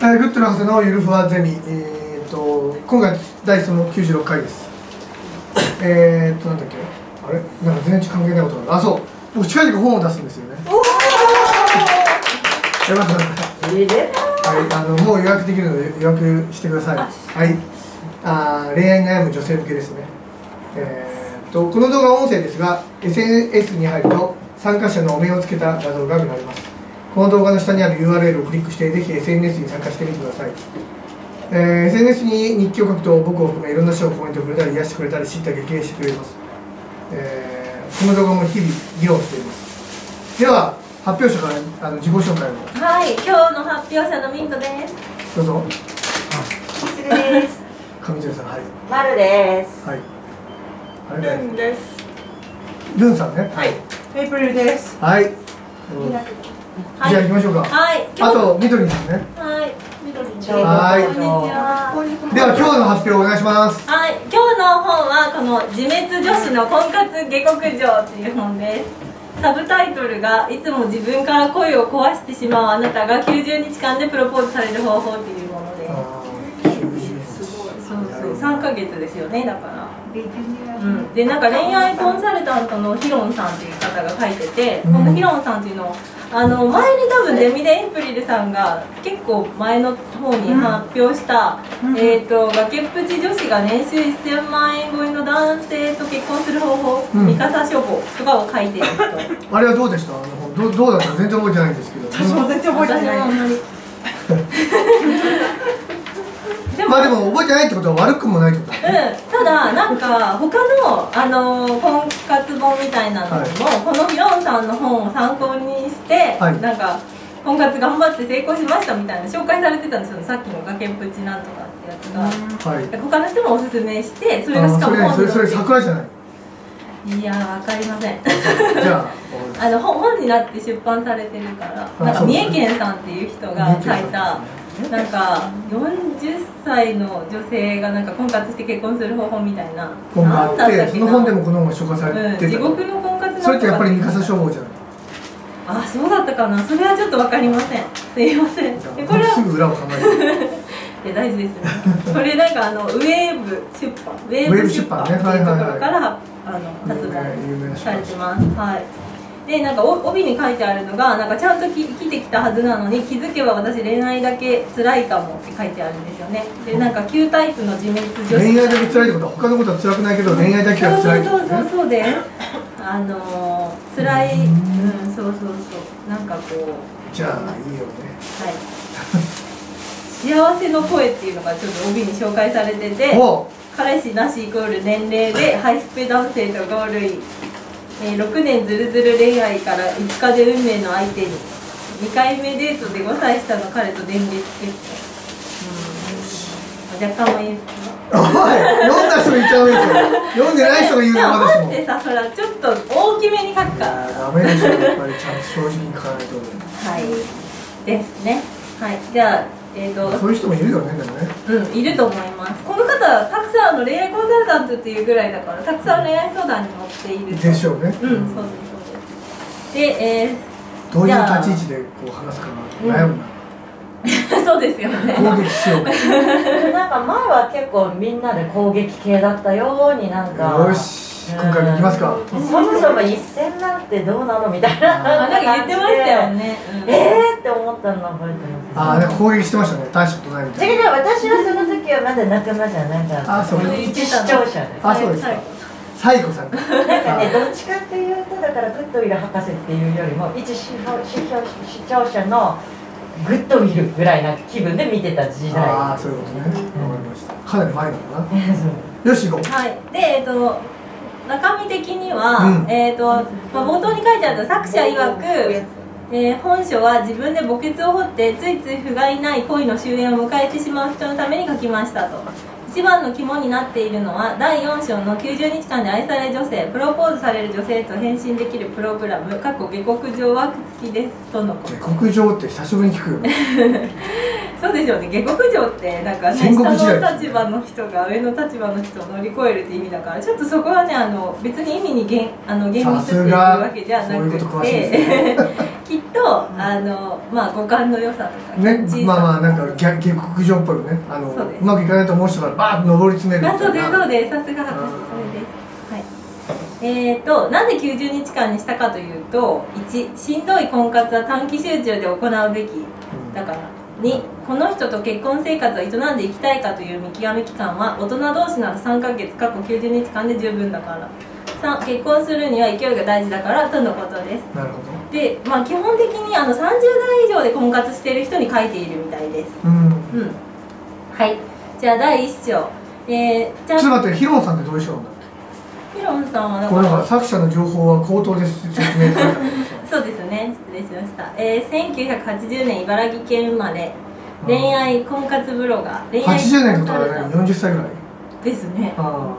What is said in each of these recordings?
グッド博士のゆるふわゼミ、今回第その96回です。なんだっけ、あれ、なんか全然関係ないことがある。あ、そう、僕近々本を出すんですよね。よかった。はい、もう予約できるので予約してください。はい。恋愛に悩む女性向けですね。この動画は音声ですが、SNS に入ると参加者のお面をつけた画像が見られます。この動画の下にある URL をクリックして、ぜひ SNS に参加してみてください。SNS に日記を書くと、僕を含めいろんな人がコメントをくれたり、癒してくれたり、知った激励してくれます。この動画も日々議論しています。では、発表者から自己紹介を。 はい、今日の発表者のミントです。 どうぞ。 すぐです。 上條さん、はい。 まるです。 はい。 ルンです。 ルンさんね。 はい。メイプルです。 はい。じゃあ行きましょうか。 はい。 あと、みどりさんね。 はい。みどりです。 はい。 こんにちは。 では、今日の発表お願いします。 はい。今日の本はこの自滅女子の婚活下克上という本です。サブタイトルがいつも自分から恋を壊してしまうあなたが90日間でプロポーズされる方法というものです。そうそう、3ヶ月ですよね、だから。で、なんか恋愛コンサルタントのヒロンさんという方が書いてて、このヒロンさんっていうのを前に多分デミデ・エイプリルさんが結構前の方に発表した崖っぷち女子が年収1000万円超えの男性と結婚する方法、三笠書房とかを書いている人。 あれはどうでした？どうだったか全然覚えてないんですけど。 私も全然覚えてない。 まあでも覚えてないってことは悪くもないってことだね。 ただなんか他の婚活本みたいなのも、このヒロンさんの本を参考にして、なんか婚活頑張って成功しましたみたいな紹介されてたんですよ、さっきの崖っぷちなんとかってやつが。他の人もおすすめして、それがしかも本にそれ桜じゃない？ いやー、分かりません。 じゃあ本になって出版されてるから、なんか三重県さんっていう人が書いた、なんか40歳の女性がなんか婚活して結婚する方法みたいな本があって、その本でもこの本が紹介されてた。 地獄の婚活。 それってやっぱり三笠書房じゃない？ あ、そうだったかな。それはちょっと分かりません。すいません。 これはすぐ裏を考えて。大事ですね。これなんかウェーブ出版、ウェーブ出版っていうところから発売されてます。はい。で、なんか帯に書いてあるのが、なんかちゃんと生きてきたはずなのに、気づけば私恋愛だけ辛いかもって書いてあるんですよね。で、なんか旧タイプの自滅女子。 恋愛だけ辛いってことは他のことは辛くないけど、恋愛だけは辛いってことね。 そうで、辛い、そう、なんかこう。 じゃあいいよね。 はい。幸せの声っていうのがちょっと帯に紹介されてて、彼氏なしイコール年齢でハイスペ男性とゴールイン。6年ずるずる恋愛から5日で運命の相手に、2回目デートで5歳下の彼と電撃結婚。若干もいい。 おい、読んだ人が言っちゃうよ。読んでない人が言うのまですもん。 でさ、そらちょっと大きめに書くから。 ダメでしょ、やっぱりちゃんと正直に書かないと。 はい。ですね。はい、じゃあ。 そういう人もいるよね、でもね。 いると思います。この方はたくさん恋愛コンサルタントっていうぐらいだから、たくさん恋愛相談に乗っているでしょうね。 そうです。で、 どういう立ち位置でこう話すか悩むな。 そうですよね。 攻撃しよう。 なんか前は結構みんなで攻撃系だったようになんか。 よし。今回も行きますか。 そもそも1000万ってどうなのみたいな。 なんか言ってましたよね。 って思ったの覚えてます。 なんか攻撃してましたね。大したことないみたいな。 違う、私はその時はまだ仲間じゃないから。 そう一視聴者です。 そうですか。西郷さん。 なんかね、どっちかっていうとだからグッドウィル博士っていうよりも一視聴者のグッドウィルぐらいな気分で見てた時代。 そういうことね。わかりました。かなり前だな。よし行こう。 はい。で、中身的には、冒頭に書いてあった作者曰く、本書は自分で墓穴を掘ってついつい不甲斐ない恋の終焉を迎えてしまう人のために書きましたと。一番の肝になっているのは第4章の90日間で愛され女性、プロポーズされる女性と変身できるプログラム下克上は付きですとのこと。 下克上って久しぶりに聞くよね。 そうですよね。下克上ってなんかね、 戦国時代下の立場の人が上の立場の人を乗り越えるって意味だから、ちょっとそこはね、別に意味に厳密っていうわけじゃなくてきっとまあ五感の良さとかね、まあなんか下克上っぽいよね。うまくいかないと思う人がバーッと上り詰めるみたいな。 そうです、さすが博士、それです。なぜ90日間にしたかというと、1、しんどい婚活は短期集中で行うべきだから。2、この人と結婚生活を営んでいきたいかという見極め期間は大人同士なら3ヶ月過去90日間で十分だから。3、結婚するには勢いが大事だからとのことです。 なるほど。 で、まあ、基本的に30代以上で婚活している人に書いているみたいです。はい、じゃあ第1章。ちょっと待って、ヒロンさんってどういう人なんだっけ？ヒロンさんはだから、これなんか作者の情報は口頭で説明されたんですよ。 そうですね、失礼しました。1980年茨城県生まれ、恋愛婚活ブロガー。 80年ってことはね、40歳ぐらいですね。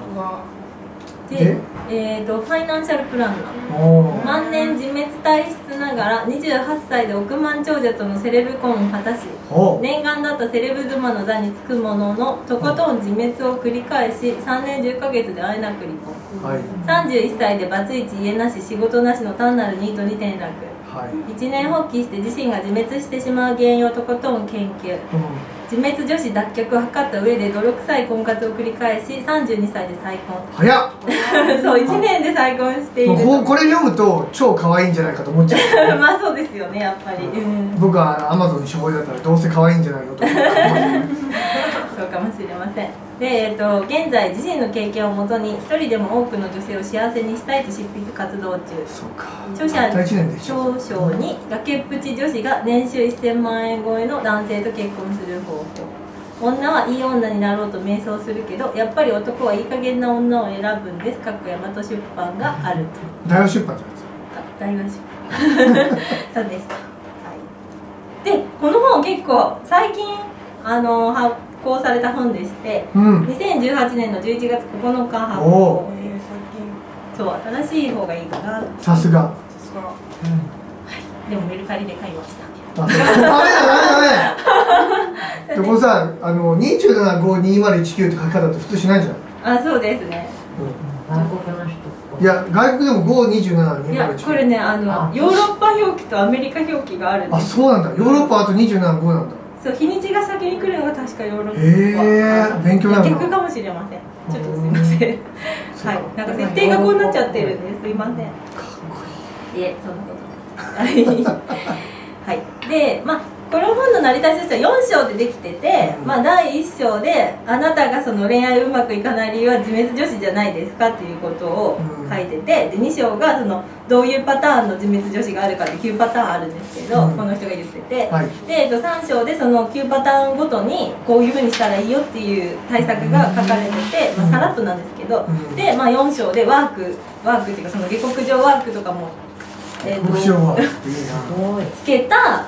で、 ファイナンシャルプランナー。万年自滅体質ながら28歳で億万長者とのセレブ婚を果たし、念願だったセレブ妻の座につくもののとことん自滅を繰り返し、3年10ヶ月であえなく離婚。31歳でバツイチ、家なし、仕事なしの単なるニートに転落。一年発起して自身が自滅してしまう原因をとことん研究。自滅女子脱却を図った上で泥臭い婚活を繰り返し、32歳で再婚。 早っそう、1年で再婚している。 これ読むと超可愛いんじゃないかと思っちゃう。 まあそうですよね、やっぱり。 僕はアマゾンに処方だったらどうせ可愛いんじゃないのと思ってそうかもしれません。で、現在自身の経験をもとに一人でも多くの女性を幸せにしたいと執筆活動中。 そうか。 著者長章に崖っぷち女子が年収1000万円超えの男性と結婚する方法。女はいい女になろうと迷走するけど、やっぱり男はいい加減な女を選ぶんです。大和出版があると。 大和出版じゃないですか。 大和出版そうでした。で、この本結構最近発行された本でして、2018年の11月9日発行。そう、新しい方がいいかな。 さすが。 でもメルカリで買いました。 ダメでもさ、27522019って書き方って普通しないんじゃない？ そうですね。 外国の人。 いや、外国でも5272019。 いや、これね、ヨーロッパ表記とアメリカ表記があるんです。 そうなんだ。ヨーロッパあと275なんだ。 そう、日にちが先に来るのが確かヨーロッパ。 へえ、勉強なの。 逆かもしれません。ちょっとすみません。はい、なんか設定がこうなっちゃってるんです。すいません。かっこいい。そんなことない。はい。で、まあこの本の成り立ちとしては4章でできてて、まあ第1章であなたがその恋愛うまくいかない理由は自滅女子じゃないですかっていうことを書いてて、で2章がそのどういうパターンの自滅女子があるかって9パターンあるんですけど、この人が言ってて、で3章でその9パターンごとにこういうふうにしたらいいよっていう対策が書かれてて、まあ、さらっとなんですけど、で、まあ、4章でワークっていうかその下克上ワークとかもつけた、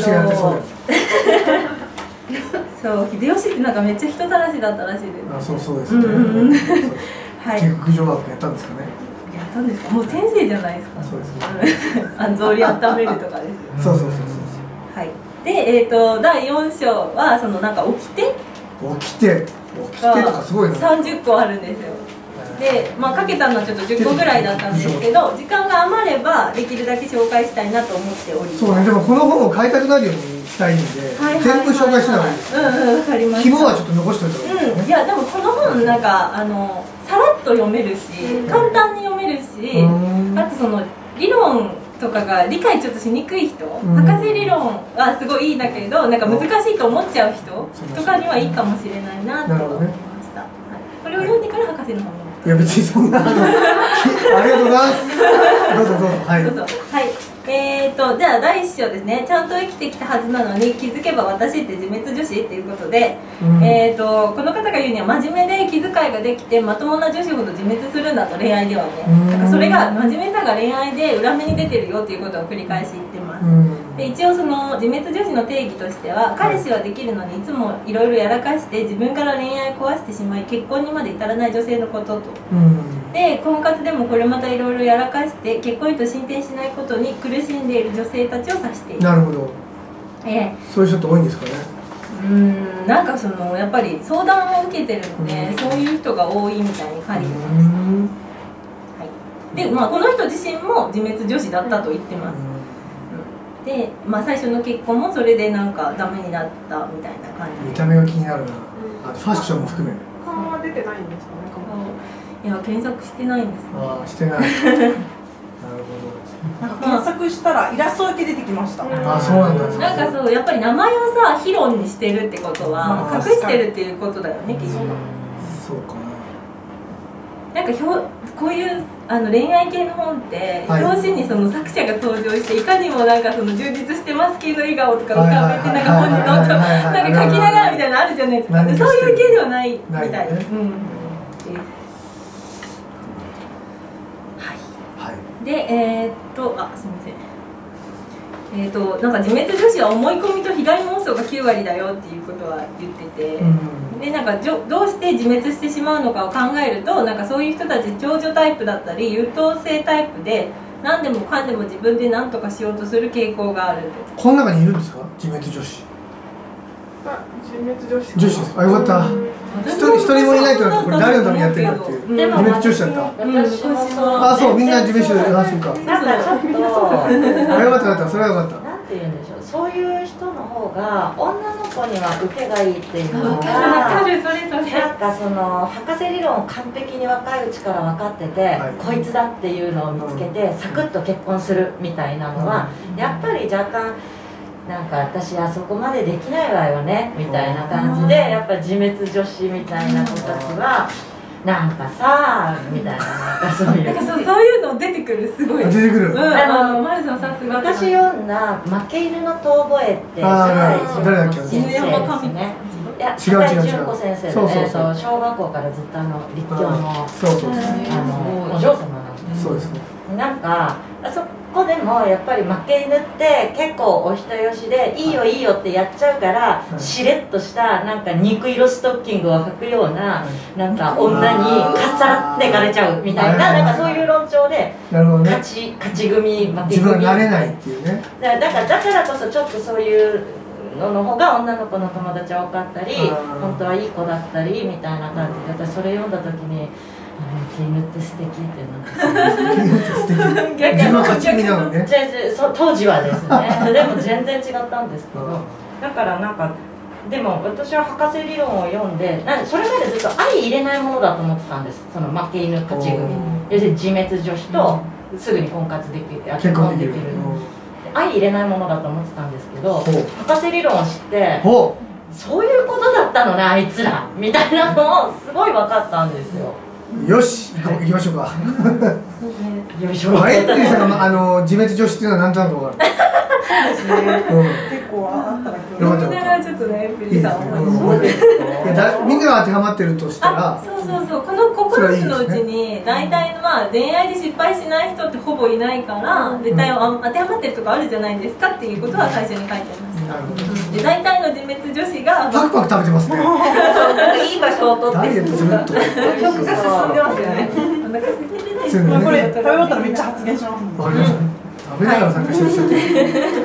そう、秀吉ってなんかめっちゃ人たらしだったらしいです。 そうですね。下克上ワークやったんですかね。 やったんですか。もう天性じゃないですか。 そうですね。 草履温めるとかですよ。 そう。 はい。で、第4章はそのなんか起きてとかすごいね。30個あるんですよ。で、まあ、かけたのはちょっと10個ぐらいだったんですけど、時間が余ればできるだけ紹介したいなと思っております。 そうね、でもこの本を買いたくなるようにしたいんで、全部紹介しない方がいいです。 わかりました。 肝はちょっと残しておいた方がいいですね。 いや、でもこの本なんかさらっと読めるし、簡単に読めるし、あとその理論とかが理解ちょっとしにくい人、博士理論はすごいいいんだけど、なんか難しいと思っちゃう人とかにはいいかもしれないなと思いました。これを読んでから博士の本を。 いや、別にそんなありがとうございます。どうぞはい。 はい。じゃあ第1章ですね。ちゃんと生きてきたはずなのに気づけば私って自滅女子っていうことで、この方が言うには真面目で気遣いができてまともな女子ほど自滅するんだと、恋愛ではね。だからそれが真面目さが恋愛で裏目に出てるよっていうことを繰り返し言ってます。で、一応その自滅女子の定義としては、彼氏はできるのにいつもいろいろやらかして自分から恋愛を壊してしまい結婚にまで至らない女性のことと。で、婚活でもこれまたいろいろやらかして結婚へと進展しないことに苦しんでいる女性たちを指している。 なるほど。そういう人って多いんですかね。 なんかそのやっぱり相談を受けてるので、そういう人が多いみたいに感じてます。はい、で、まあこの人自身も自滅女子だったと言ってます。で、まあ最初の結婚もそれでなんかダメになったみたいな感じ。 見た目が気になるな。あとファッションも含め。 顔は出てないんですかね。 いや検索してないんです、ね。 ああ、してない。なるほど。 なんか検索したらイラストだけ出てきました。 あ、そうなんだ。 なんかそう、やっぱり名前をさ、ヒロンにしてるってことは隠してるっていうことだよね、きっと。 そうかな。なんかこういう恋愛系の本って、表紙にその作者が登場して、いかにもなんかその充実してます系の笑顔とか浮かべて、なんか本にノートなんか書きながらみたいなのあるじゃないですか。そういう系ではないみたいな。で、あ、すみません。なんか自滅女子は思い込みと被害妄想が9割だよっていうことは言ってて、で、なんかどうして自滅してしまうのかを考えると、なんかそういう人たち長女タイプだったり優等生タイプで、何でもかんでも自分で何とかしようとする傾向がある。 この中にいるんですか、自滅女子。 自滅女子。 女子です。あ、よかった。一人もいないとなって、これ誰のためにやってるんだっていう。自滅女子だった。あ、そう、みんな自滅女子。あ、そうか。 なんかちょっとあ、よかったよかった、それはよかった。 なんて言うんでしょう、そういう人の方が女の子には受けがいいっていうのが、なんかその博士理論を完璧に若いうちから分かってて、こいつだっていうのを見つけてサクッと結婚するみたいなのは、やっぱり若干なんか私あそこまでできないわよねみたいな感じで、やっぱ自滅女子みたいな子たちはなんかさみたいな、なんかそういうそういうの出てくる、すごい出てくる。 マルさんさすが。 昔読んだ「負け犬の遠吠え」って誰だっけ、 先生ですね。いや、酒井純子先生でね、小学校からずっと立教のお嬢様なんです。 そうですね。 なんかあそこでもやっぱり負け犬って結構お人よしでいいよいいよってやっちゃうから、しれっとしたなんか肉色ストッキングを履くようななんか女にかっさらってかれちゃうみたいな、なんかそういう論調で勝ち組負け組、 自分がなれないっていうね。 だからこそちょっとそういうの方が女の子の友達は多かったり、本当はいい子だったりみたいな感じで、私それ読んだ時に犬って素敵ってなんか犬って素敵。自分は勝ち組なのね。 当時はですね。でも全然違ったんですけど、だからなんかでも私は博士理論を読んで、それまでずっと相入れないものだと思ってたんです。その負け犬勝ち組、要するに自滅女子とすぐに婚活できる、結婚できる。相入れないものだと思ってたんですけど、博士理論を知ってそういうことだったのねあいつらみたいなのをすごい分かったんですよ。 よし、行きましょうか。 よいしょ。 あれってさんが自滅女子っていうのはなんとなく分かる。 そうですね。結構あったら読みながらちょっとね、プリさん思い出す。 みんなが当てはまってるとしたら、 そうこの9つのうちに大体まあ恋愛で失敗しない人ってほぼいないから、絶対当てはまってるとこあるじゃないですかっていうことは最初に書いてあります。なるほど。で大体の自滅女子がパクパク食べてますね。 いい場所を取ってダイエットすると。 食が進んでますよね。 これ食べ終わったらめっちゃ発言します。 食べながら参加してる人って。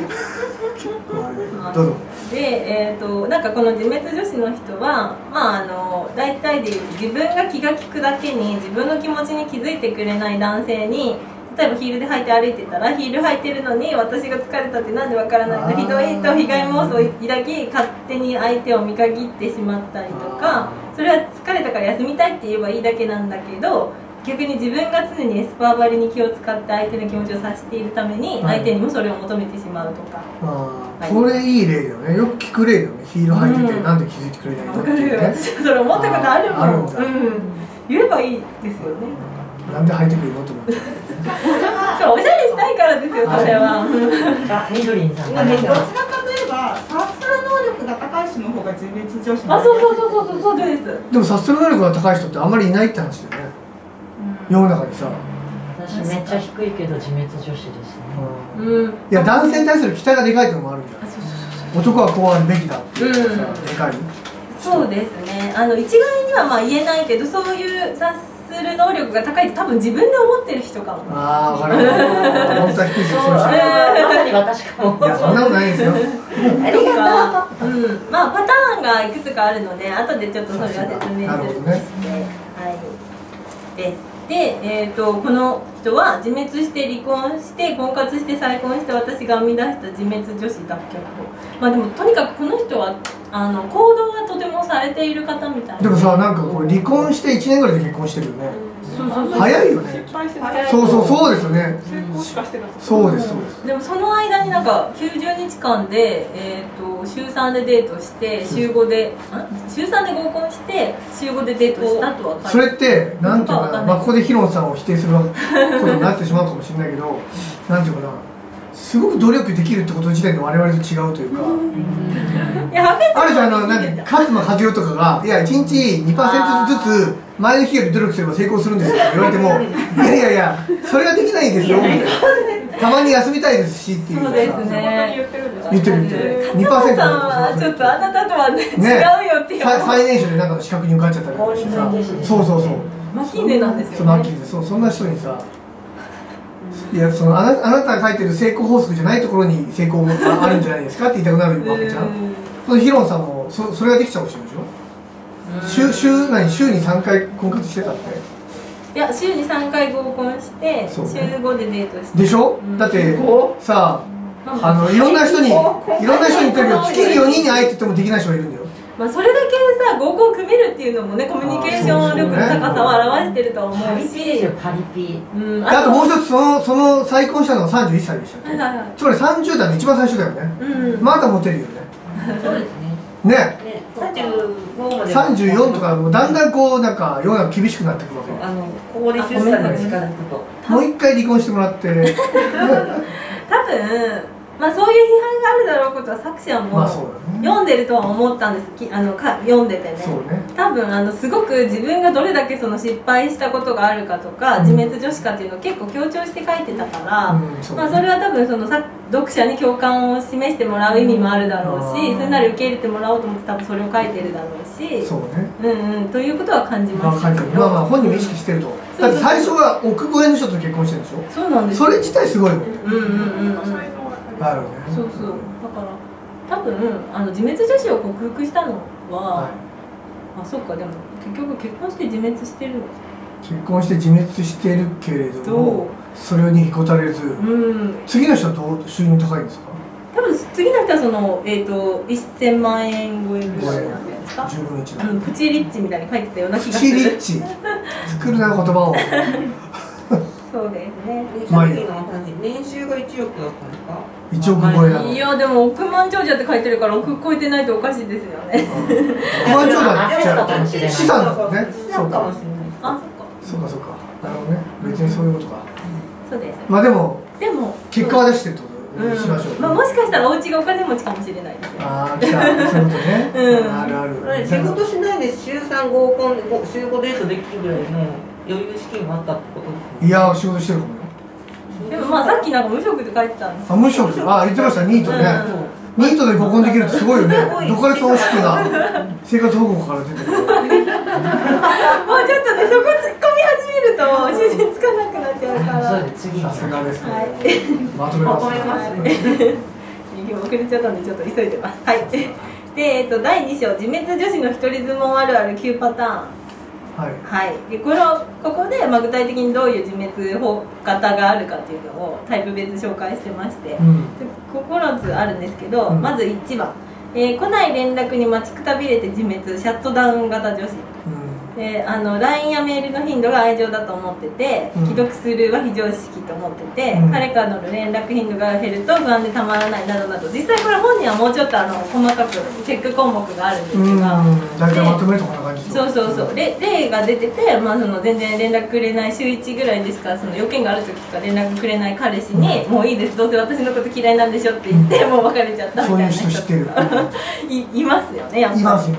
どうぞ。 で、なんかこの自滅女子の人は、まあ大体で自分が気が利くだけに自分の気持ちに気づいてくれない男性に、例えばヒールで履いて歩いてたら、ヒール履いてるのに私が疲れたってなんでわからないの、ひどいと被害妄想を抱き勝手に相手を見限ってしまったりとか、それは疲れたから休みたいって言えばいいだけなんだけど、逆に自分が常にエスパーばりに気を使って相手の気持ちを察しているために相手にもそれを求めてしまうとか。 これいい例だよね。よく聞く例だよね。ヒール履いててなんで気づいてくれないのっていうね。 私それ思ったことあるもん。言えばいいですよね。 なんで履いてくるのと思って。 そう、おしゃれしたいからですよ、それは。 みどりんさん。 どちらかといえば察する能力が高い人の方が自滅女子。 そうです。 でも察する能力が高い人ってあんまりいないって話だよね。世の中にさ。 私めっちゃ低いけど自滅女子ですね。 いや、男性に対する期待がでかいってのもあるんじゃない。男はこうあるべきだっていうでかい。 そうですね。一概にはまあ言えないけど、そういう察すする能力が高いって多分自分で思ってる人かも。 ああ、分かる。本当は低いですよ。 まさに私かも。 いや、そんなことないですよ。 ありがとう。 まあパターンがいくつかあるので、後でちょっとそれは説明するとして、はい。で、この人は自滅して離婚して婚活して再婚して私が生み出した自滅女子脱却法。まあでもとにかくこの人は行動がとてもされている方みたいな。 でもさ、なんかこう離婚して1年ぐらいで結婚してるよね。早いよね。そうですよね。そうです。 でもその間になんか90日間で週3でデートして週5で週3で合コンして週5でデートしたとは書いて。 それってなんていうかな、まあここでヒロンさんを否定することになってしまうかもしれないけど、なんていうかな。すごく努力できるってこと自体で我々と違うというか、あるじゃん、なんて勝間和代とかが「いや1日 2% ずつ前の日より努力すれば成功するんですよ」って言われても「いやそれができないんですよ」みたいな「たまに休みたいですし」っていうそうですね、 言ってる 2% 勝間さんはちょっとあなたとはね違うよっていう、 最年少でなんかの資格に受かっちゃったりとかしてさ、そうマキーネなんですよね。 マキーネ、そんな人にさ、いや、あなたが書いてる成功法則じゃないところに成功があるんじゃないですかって言いたくなるわけじゃん。そのヒロンさんもそれができちゃうかもしれないでしょ。週に3回婚活してたって。 いや、週に3回合コンして週5でデートして。 でしょ。だってさあ、いろんな人に言ってるけど、月に4人に会えって言ってもできない人がいるんだよ。 まあそれだけさ合コン組めるっていうのもね、コミュニケーション力の高さを表してると思うし、 パリピ。 あともう一つ、その再婚したのが31歳でしたっけ。つまり30代の一番最初だよね。まだモテるよね。 そうですね。 ね。 34とかもうだんだんこうなんか世の中厳しくなってくるわけ。 高齢出産が近づくともう一回離婚してもらって。 多分。まあそういう批判があるだろうことは作者も読んでるとは思ったんです。読んでてね。多分すごく自分がどれだけその失敗したことがあるかとか、自滅女子かっていうのを結構強調して書いてたから、まあそれは多分その読者に共感を示してもらう意味もあるだろうし、すんなり受け入れてもらおうと思って多分それを書いてるだろうし、ということは感じましたけど。 まあ本人も意識してると。だって最初は億超えの人と結婚してるでしょ。 そうなんです。 それ自体すごいもん。 そうだから多分自滅女子を克服したのは、あ、そっか、でも結局結婚して自滅してるのか。 結婚して自滅してるけれども、それにへこたれず、次の人はどう収入高いんですか。 多分次の人はその1000万円超えぐらいなんじゃないですか。 10分の1。 プチリッチみたいに書いてたような気がする。プチリッチ作るな言葉を。 そうですね。 年収が1億だったんですか。 1億超えなの。 いやでも億万長者って書いてるから億超えてないとおかしいですよね。 億万長者って言っちゃう資産だもんね。そうか。 あ、 そうか。なるほどね。別にそういうことか。 そうです。 まあでも結果は出してるってことにしましょう。 まあもしかしたらお家がお金持ちかもしれないですよ。 ああ、来た。そういうことね。ある。 仕事しないで週3合コンで週5デートできるぐらいの余裕資金があったってことですね。 いや、仕事してるかもよ。 でもまあさっきなんか無職って書いてたんです。 あ、無職。あ、言ってました。ニートね。ニートで合コンできるってすごいよね。どこからその資金が生活保護から出てくる。もうちょっとね、そこ突っ込み始めると主人つかなくなっちゃうから。 さすがですね。まとめますね。遅れちゃったんでちょっと急いでます。はい。で、第2章、自滅女子の一人相撲あるある9パターン。はい。でここで具体的にどういう自滅法型があるかっていうのをタイプ別紹介してまして、9つあるんですけど、まず1番、来ない連絡に待ちくたびれて自滅シャットダウン型女子。でLINE やメールの頻度が愛情だと思ってて、既読スルーは非常識と思ってて、彼からの連絡頻度が減ると不安でたまらないなどなど、実際これ本人はもうちょっと細かくチェック項目があるんですが、 大体まとめるとこんな感じ。 そう例が出てて、まあ、全然連絡くれない週1ぐらいですから、その要件がある時しか連絡くれない彼氏に、もういいです、どうせ私のこと嫌いなんでしょって言って、もう別れちゃったみたいな人いますよね、やっぱり。います。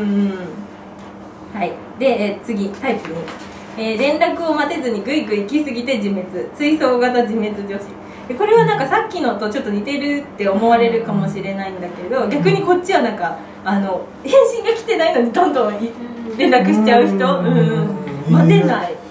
はい。で、次タイプ2、連絡を待てずにぐいぐい行き過ぎて自滅追走型自滅女子。でこれはなんかさっきのとちょっと似てるって思われるかもしれないんだけど、逆にこっちはなんか返信が来てないのにどんどん連絡しちゃう人、待てない、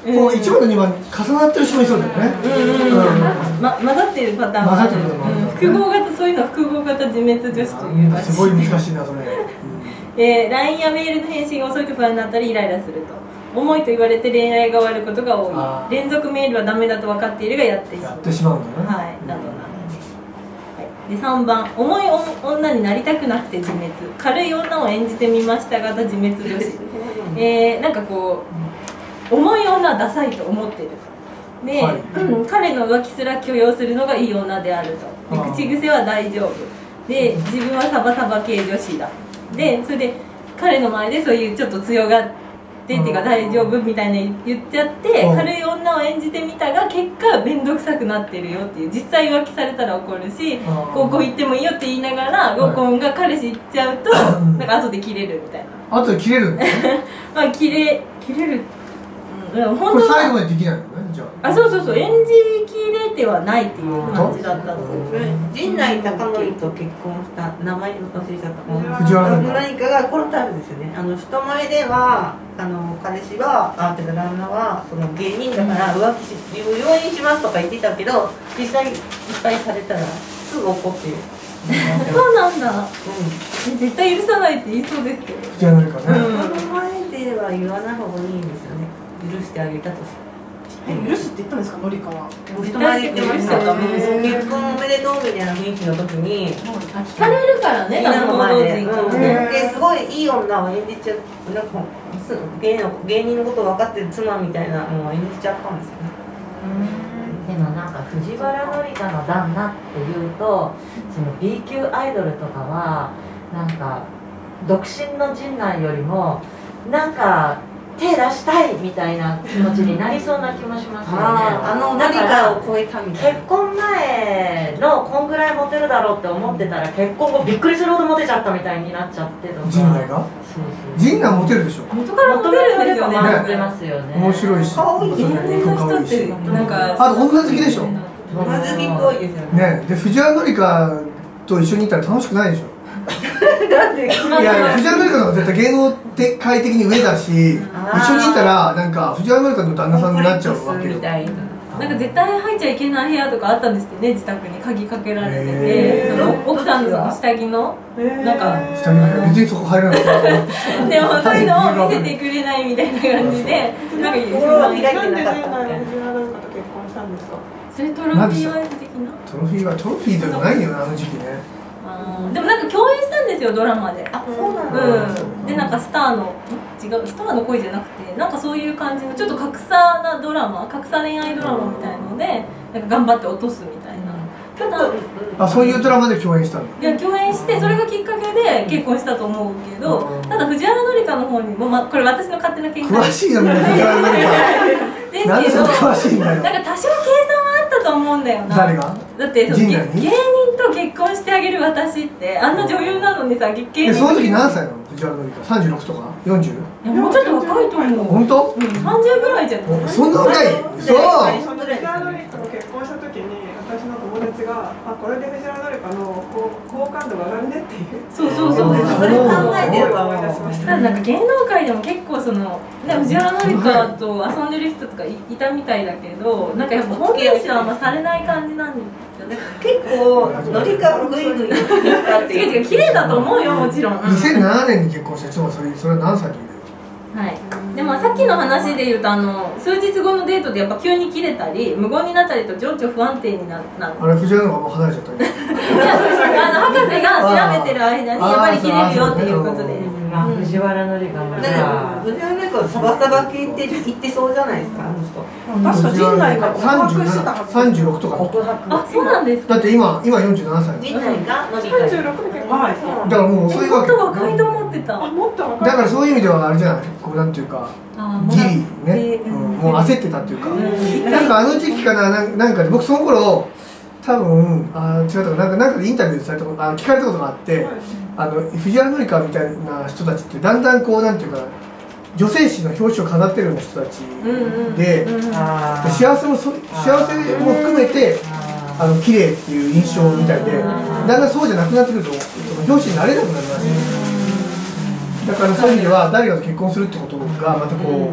こう1番と2番重なってる人もいそうだよね。 混ざってるパターンもある。複合型、そういうのは複合型自滅女子というらしい。 すごい難しいなそれ。 LINE やメールの返信が遅いと不安になったりイライラすると。重いと言われて恋愛が終わることが多い。連続メールはダメだと分かっているがやってしまうんだね。 はい、などなど。で3番、重い女になりたくなくて自滅、軽い女を演じてみました型自滅女子。なんかこう重い女はダサいと思ってるで、彼の浮気すら許容するのがいい女であると。で口癖は大丈夫で、自分はサバサバ系女子だで、それで彼の前でそういうちょっと強がってっていうか大丈夫みたいな言っちゃって軽い女を演じてみたが結果面倒くさくなってるよっていう、実際浮気されたら怒るし高校行ってもいいよって言いながら合コンが彼氏行っちゃうとなんか後で切れるみたいな。 後で切れるんだね。 まあ切れる。本当これ最後までできないのね、じゃあ。 そうそうそう、演じきれてはないっていう感じだったの。 陣内孝則と結婚した名前忘れちゃった。 藤原何かがこのタイプですよね。人前では彼氏はてか旦那はその芸人だから浮気容認しますとか言ってたけど、実際いっぱいされたらすぐ怒ってる。 そうなんだ。絶対許さないって言いそうですけど。 じゃないかね。 人の前では言わない方がいいんですよね。許してあげたとして。 許すって言ったんですか、のりかは。 人前で言ってましたよ。結婚おめでとうみたいな雰囲気の時に聞かれるからね、 みんなの前ですごいいい女を演じちゃう、なんか芸人のこと分かってる妻みたいなのを演じちゃったんですよね。 でもなんか藤原紀香の旦那っていうと、その B 級アイドルとかはなんか独身の陣内よりもなんか手出したいみたいな気持ちになりそうな気もしますよね。 何かを超えたみたいな。 結婚前のこんぐらいモテるだろうって思ってたら結婚後びっくりするほどモテちゃったみたいになっちゃってとか。 陣内が？陣内モテるでしょ。 元からモテるんですよね。 モテますよね。 面白いし。 可愛い。芸人の人ってなんかあと女好きでしょ。 女好きっぽいですよね。 ね、で藤原紀香と一緒にいたら楽しくないでしょ。 なんで？ いや藤原紀香の方が絶対芸能界的に上だし、一緒にいたらなんか藤原紀香の旦那さんになっちゃうわけよ。 なんか絶対入っちゃいけない部屋とかあったんですってね、自宅に鍵かけられてて、奥さんの下着のなんか下着別にそこ入らなかった。 でもそういうのを見せてくれないみたいな感じで、なんか心は開いてなかったっけ？ 藤原紀香と結婚したんですか？ それトロフィーワイフ的な？ トロフィーでもないよな、あの時期ね。 でもなんか共演したんですよ、ドラマで。 そうなんだ。 でなんかスターの恋じゃなくて、なんかそういう感じのちょっと格差なドラマ、格差恋愛ドラマみたいのでなんか頑張って落とすみたいな。ただそういうドラマで共演したんだ。 いや共演して、それがきっかけで結婚したと思うけど、ただ藤原紀香の方にも、これ私の勝手な見解詳しいよね、藤原紀香。なんでそんな詳しいんだよ。 なんか多少計算はあったと思うんだよな。 誰が？ だって芸人と結婚してあげる私ってあんな女優なのにさ、芸人。 その時何歳なの？藤原紀香36とか 40？ いやもうちょっと若いと思う。 本当 ？30ぐらいじゃない？ そんな若い？そう。 藤原紀香と結婚した時に私の友達がこれで藤原紀香の好感度が上がるねっていう。 そうそれ考えてると思い出しました。 なんか芸能界でも結構その藤原紀香と遊んでる人とかいたみたいだけど、なんかやっぱ本気出しはあんまされない感じなんですよね。 結構ノリがグイグイ違う綺麗だと思うよ、もちろん。 2007年に結婚して、ちょっとそれは何歳の時？ はい、でもさっきの話でいうと数日後のデートでやっぱ急に切れたり無言になったりと情緒不安定になる。 あれ藤原の方がもう離れちゃったいや博士が調べてる間にやっぱり切れるよっていうことで、 藤原紀香も藤原紀香サバサバ系って言ってそうじゃないですか、あの人。 確か陣内が告白してたはず。 36とか。 あ、そうなんですか。 だって今47歳。 陣内が 36で結婚。はい。 だからもうそういうわけ。 もっと若いと思ってた。 もっと若い。 だからそういう意味ではあれじゃない、こうなんていうかギリね、もう焦ってたっていうか、なんかあの時期かな、なんかで僕その頃多分違ったかなんかでインタビューされたこと聞かれたことがあって、藤原紀香みたいな人たちってだんだんこうなんていうか女性誌の表紙を飾ってるような人たちで、幸せも含めて綺麗っていう印象みたいで、だんだんそうじゃなくなってくると表紙になれなくなるらしい。だからそういう意味では誰かと結婚するってことがまたこう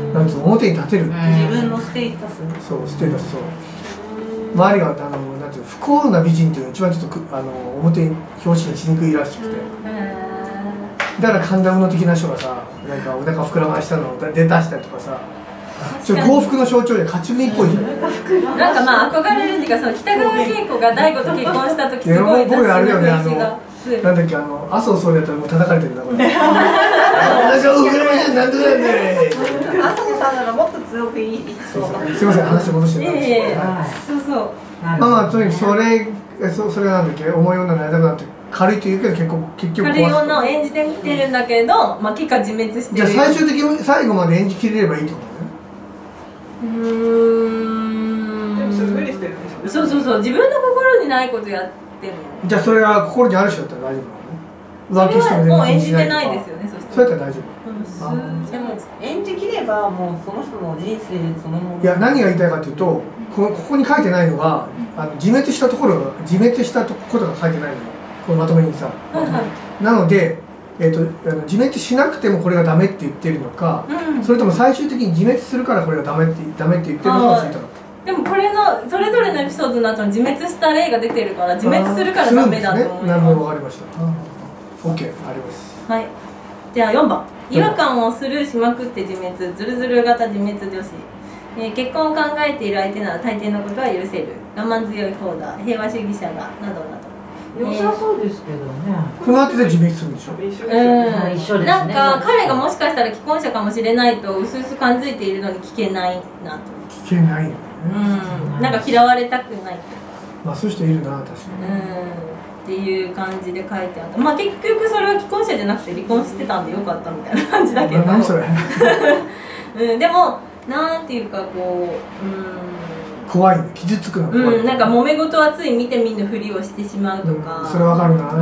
なんつうの表に立てるっていう、 自分のステータス、 そうステータス、そう周りがなんていうの不幸な美人っていうのが一番ちょっと表に表紙にしにくいらしくて、だから神田うの的な人がさ、なんかお腹膨らましたのを出したりとかさ、それ幸福の象徴で勝ち組っぽいじゃん。 なんかまあ憧れるっていうか、その北川景子が大悟と結婚した時すごい雑誌の表紙がなんだっけ、麻生総理だったらもう叩かれてるなこれ。私は膨らましてなんとかなんだよ。 麻生さんならもっと強くいいそう。 すいません、話戻してたんですけど。 そうそう。 まあとにかくそれがなんだっけ、重い女になりたくなって軽いというけど結局軽い女を演じてみてるんだけど、まあ結果自滅してる。 じゃあ最終的に最後まで演じきれればいいってことね。 でもそれ無理してるんでしょ。 そうそうそう、自分の心にないことやっても。 じゃあそれが心にある人だったら大丈夫なの？浮気してももう演じてないですよね。 そうやったら大丈夫。でも演じきればもうその人の人生そのもの。 いや、何が言いたいかというと、ここに書いてないのが自滅したことが書いてないのよ、このまとめにさ。なので、自滅しなくてもこれがダメって言ってるのか、それとも最終的に自滅するからこれがダメって言ってるのか知りたかった。 でもこれのそれぞれのエピソードの後に自滅した例が出てるから、自滅するからダメだと思います。 なるほど、わかりました。OK、あります。 はい。じゃあ4番。違和感をスルーしまくって自滅、ズルズル型自滅女子。結婚を考えている相手なら大抵のことは許せる、我慢強い方だ、平和主義者だ、などなど。 良さそうですけどね。 この後で自滅するんでしょ。 一緒ですね。 なんか彼がもしかしたら既婚者かもしれないと薄々感づいているのに聞けないなと。 聞けないよね。 なんか嫌われたくない。 まあそういう人いるな、確かに。 っていう感じで書いてあった。まあ結局それは既婚者じゃなくて離婚してたんでよかったみたいな感じだけど。 何それ。 でもなんていうかこう、 怖いね、傷つくの怖い。 なんか揉め事はつい見て見ぬふりをしてしまうとか。 それわかるな。 そういう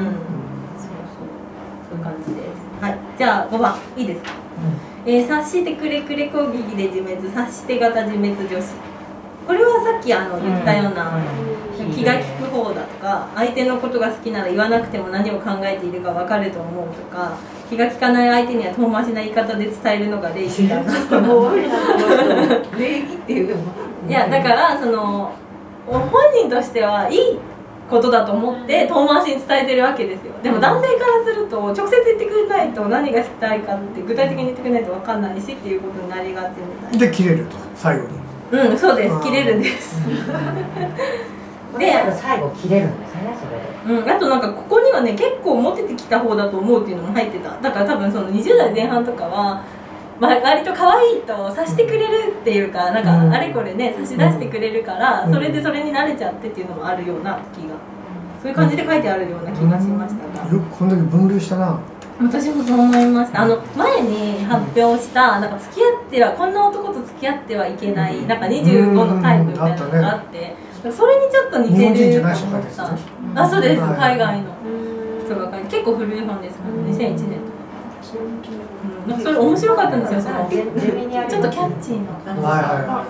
感じです。はい。じゃあ5番いいですか。察してくれくれ攻撃で自滅、察して型自滅女子。これはさっき言ったような気が利く方だとか、相手のことが好きなら言わなくても何を考えているか分かると思うとか、気が利かない相手には遠回しな言い方で伝えるのが礼儀だなと。 礼儀っていうのもいやだからその本人としてはいいことだと思って遠回しに伝えてるわけですよ。でも男性からすると直接言ってくれないと何がしたいかって具体的に言ってくれないと分かんないしっていうことになりがちみたいな。 で切れると最後に。 そうです、切れるんです。 で最後切れるんですね、それで。 あとなんかここにはね結構モテてきた方だと思うっていうのも入ってた。だから多分その20代前半とかは割と可愛いと察してくれるっていうか、なんかあれこれね差し出してくれるから、それでそれに慣れちゃってっていうのもあるような気が、そういう感じで書いてあるような気がしましたが、 よくこんだけ分類したな。 私もそう思いました。前に発表したなんか付き合ってはこんな男と付き合ってはいけないなんか25のタイプみたいなのがあって、それにちょっと似てると思った。あ、そうです、海外の人が書いて、結構古い本ですから、2001年とか。それ面白かったんですよ。そのちょっとキャッチーな。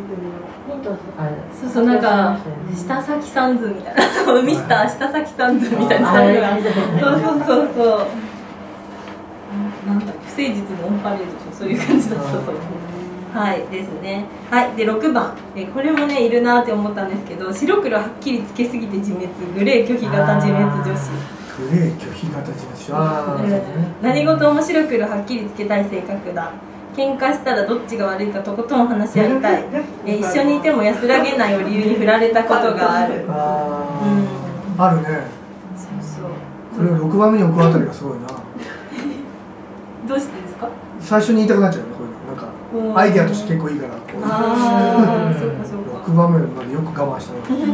そうなんか下崎さん図みたいな、ミスター下崎さん図みたいな。そうなんだ不誠実のオンパレードとそういう感じだったと思う。はいですね。はいで6番、これもねいるなって思ったんですけど、白黒はっきりつけすぎて自滅、グレー拒否型自滅女子。 グレー拒否型自滅。 何事も白黒はっきりつけたい性格だ。喧嘩したらどっちが悪いかとことん話し合いたい。一緒にいても安らげないを理由に振られたことがある。 あるね。 そうこれを6番目に置くあたりがすごいな。 どうしてですか？ 最初に言いたくなっちゃうね、こういうの。なんかアイデアとして結構いいから。 そうか。 6番目までよく我慢したな。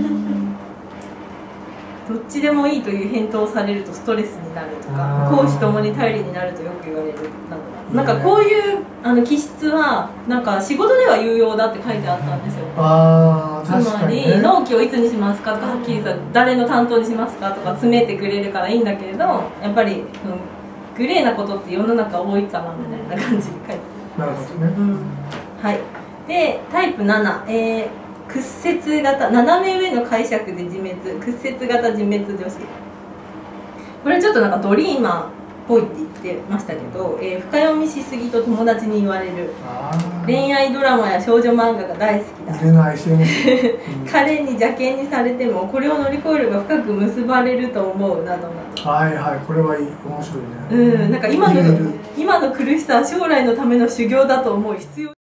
どっちでもいいという返答をされるとストレスになるとか、公私ともに頼りになるとよく言われる。なんかこういう気質はなんか仕事では有用だって書いてあったんですよ。つまり納期をいつにしますかとか、はっきりさ誰の担当にしますかとか詰めてくれるからいいんだけれど、やっぱりグレーなことって世の中多いかなみたいな感じで書いてある。 なるほどね。 はい。でタイプ7、屈折型、斜め上の解釈で自滅、屈折型自滅女子。これちょっとなんかドリーマぽいって言ってましたけど、深読みしすぎと友達に言われる、恋愛ドラマや少女漫画が大好きだ、 入れない SNS、 彼に邪険にされてもこれを乗り越えれば深く結ばれると思うなどなど。 はいはい、これはいい、面白いね。 なんか今の苦しさは将来のための修行だと思う必要